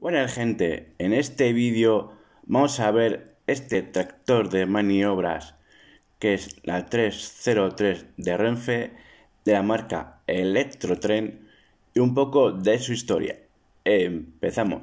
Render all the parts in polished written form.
Buenas gente, en este vídeo vamos a ver este tractor de maniobras que es la 303 de Renfe de la marca Electrotren y un poco de su historia. Empezamos.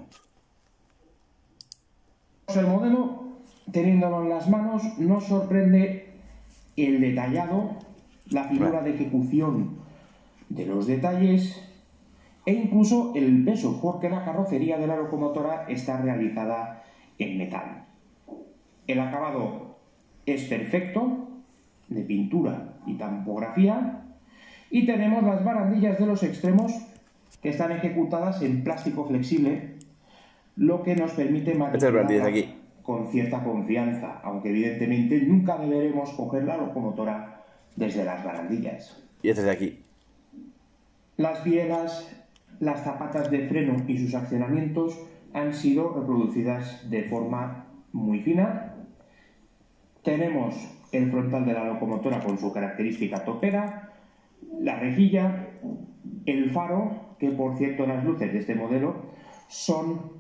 El modelo, teniéndolo en las manos, nos sorprende el detallado, la figura de ejecución de los detalles e incluso el peso, porque la carrocería de la locomotora está realizada en metal. El acabado es perfecto, de pintura y tampografía, y tenemos las barandillas de los extremos que están ejecutadas en plástico flexible, lo que nos permite manipularla con cierta confianza, aunque evidentemente nunca deberemos coger la locomotora desde las barandillas. Y este de aquí. Las bielas, las zapatas de freno y sus accionamientos han sido reproducidas de forma muy fina. Tenemos el frontal de la locomotora con su característica topera, la rejilla, el faro, que por cierto las luces de este modelo son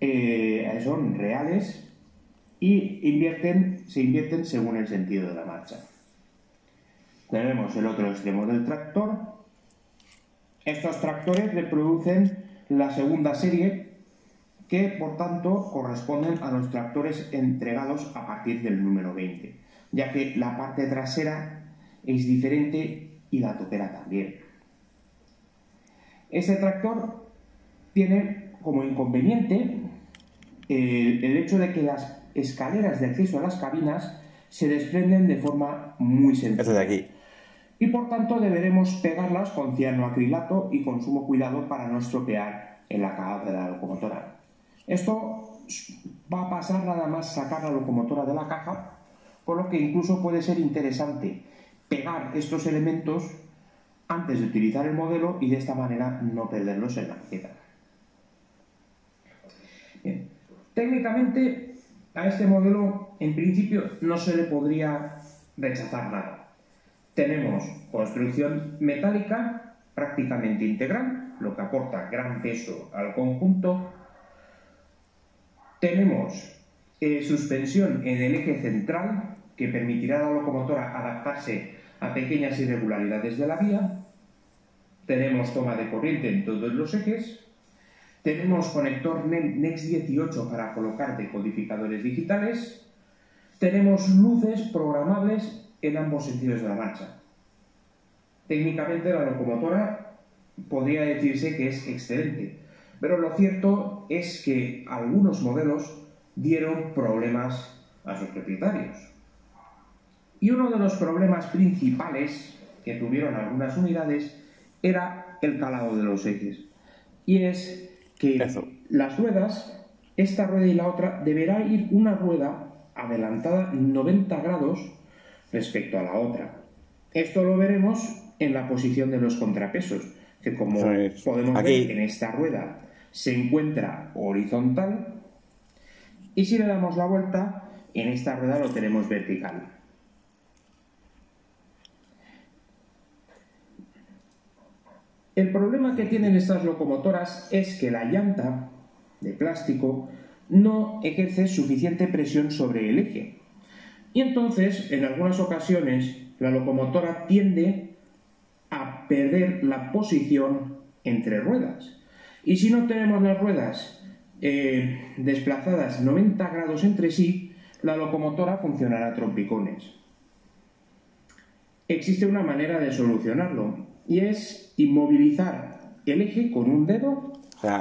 reales y se invierten según el sentido de la marcha. Tenemos el otro extremo del tractor. Estos tractores reproducen la segunda serie, que por tanto corresponden a los tractores entregados a partir del número 20, ya que la parte trasera es diferente y la topera también. Este tractor tiene como inconveniente el hecho de que las escaleras de acceso a las cabinas se desprenden de forma muy sencilla. Este de aquí. Y por tanto deberemos pegarlas con cianoacrilato y con sumo cuidado para no estropear el acabado de la locomotora. Esto va a pasar nada más sacar la locomotora de la caja, por lo que incluso puede ser interesante pegar estos elementos antes de utilizar el modelo y de esta manera no perderlos en la maqueta. Bien. Técnicamente a este modelo en principio no se le podría rechazar nada. Tenemos construcción metálica prácticamente integral, lo que aporta gran peso al conjunto. Tenemos suspensión en el eje central, que permitirá a la locomotora adaptarse a pequeñas irregularidades de la vía. Tenemos toma de corriente en todos los ejes. Tenemos conector NEX 18 para colocar decodificadores digitales. Tenemos luces programables en ambos sentidos de la marcha. Técnicamente la locomotora podría decirse que es excelente, pero lo cierto es que algunos modelos dieron problemas a sus propietarios. Y uno de los problemas principales que tuvieron algunas unidades era el calado de los ejes. Y es que las ruedas, esta rueda y la otra, deberá ir una rueda adelantada 90 grados respecto a la otra. Esto lo veremos en la posición de los contrapesos, que como podemos ver en esta rueda se encuentra horizontal y si le damos la vuelta en esta rueda lo tenemos vertical. El problema que tienen estas locomotoras es que la llanta de plástico no ejerce suficiente presión sobre el eje. Y entonces, en algunas ocasiones, la locomotora tiende a perder la posición entre ruedas. Y si no tenemos las ruedas desplazadas 90 grados entre sí, la locomotora funcionará a trompicones. Existe una manera de solucionarlo, y es inmovilizar el eje con un dedo,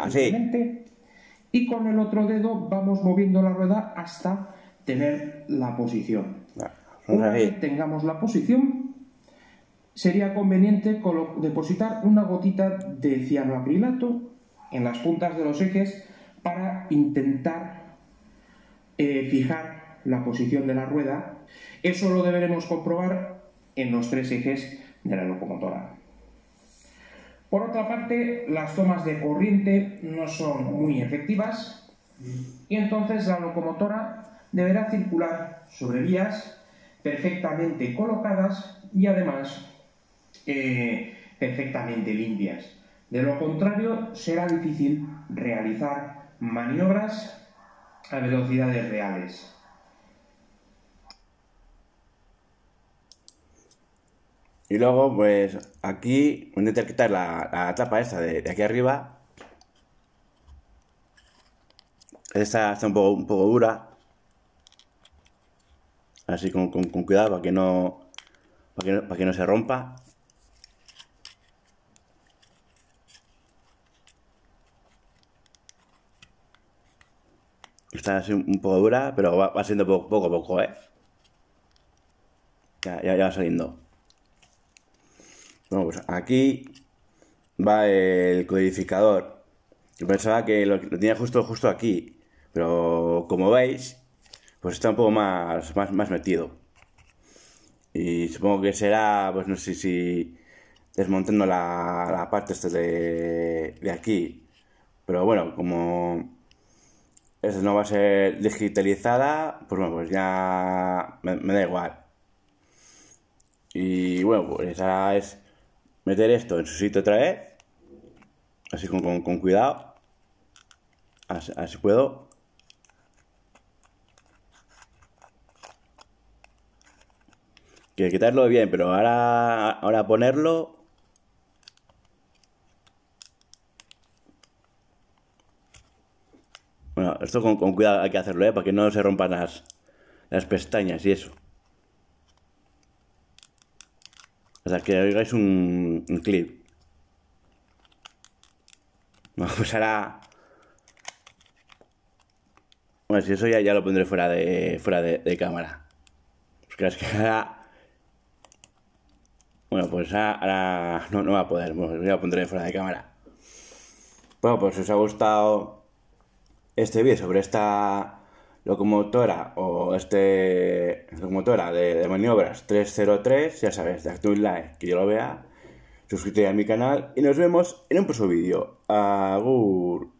y con el otro dedo vamos moviendo la rueda hasta tener la posición. Una vez que tengamos la posición, sería conveniente depositar una gotita de cianoacrilato en las puntas de los ejes para intentar fijar la posición de la rueda. Eso lo deberemos comprobar en los tres ejes de la locomotora. Por otra parte, las tomas de corriente no son muy efectivas y entonces la locomotora deberá circular sobre vías perfectamente colocadas y además perfectamente limpias. De lo contrario, será difícil realizar maniobras a velocidades reales. Y luego, pues aquí voy a intentar quitar la tapa esta de aquí arriba. Esta está un poco dura. Así con cuidado para que no se rompa. Está así un poco dura, pero va siendo poco a poco, ¿eh? Ya va saliendo. Bueno, pues aquí va el codificador. Yo pensaba que lo tenía justo aquí, pero como veis, pues está un poco más metido. Y supongo que será, pues no sé si desmontando la parte esta de aquí. Pero bueno, como esta no va a ser digitalizada, pues bueno, pues ya me da igual. Y bueno, pues ahora es meter esto en su sitio otra vez. Así con cuidado. Así puedo. Que quitarlo bien, pero ahora ponerlo. Bueno, esto con cuidado hay que hacerlo, para que no se rompan las pestañas y eso. Hasta que oigáis un clip. Bueno, pues ahora. Bueno, si eso ya lo pondré fuera de cámara. Porque es que ahora. Bueno, pues ahora no va a poder. Bueno, ya lo pondré fuera de cámara. Bueno, pues si os ha gustado este vídeo sobre esta locomotora o locomotora de maniobras 303, ya sabes, date un like, que yo lo vea, suscríbete a mi canal y nos vemos en un próximo vídeo. Agur.